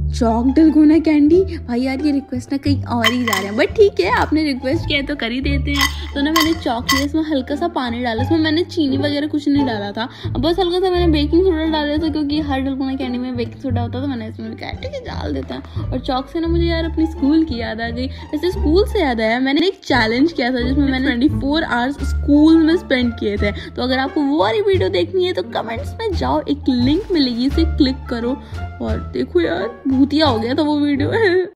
चौक dalgona candy. भाई यार ये रिक्वेस्ट ना कहीं और ही जा रहे हैं, बट ठीक है आपने रिक्वेस्ट किया है तो कर ही देते हैं। तो ना मैंने चौक लिया, इसमें हल्का सा पानी डाला, इसमें मैंने चीनी वगैरह कुछ नहीं डाला था, बस हल्का सा मैंने बेकिंग सोडा डाला था, क्योंकि हर डलगोना कैंडी में बेकिंग सोडा होता था। मैंने इसमें कहा ठीक है डाल देता है। और चौक से ना मुझे यार अपनी स्कूल की याद आ गई। वैसे स्कूल से याद आया, मैंने एक चैलेंज किया था जिसमें मैंने 24 आवर्स स्कूल में स्पेंड किए थे। तो अगर आपको वो वाली वीडियो देखनी है तो कमेंट्स में जाओ, एक लिंक मिलेगी, इसे क्लिक करो और देखो यार भूतिया हो गया था वो वीडियो।